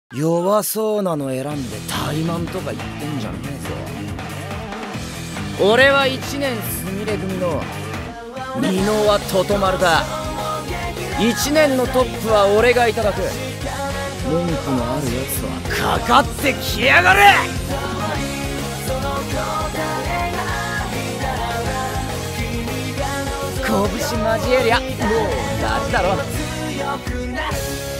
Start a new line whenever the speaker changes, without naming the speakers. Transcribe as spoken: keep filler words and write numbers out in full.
弱そうなの選んで怠慢とか言ってんじゃねえぞ。俺は一年すみれ組の箕輪とまるだ。一年のトップは俺がいただく。文句のあるやつはかかってきやがれ。拳交えりゃもう大事だろ。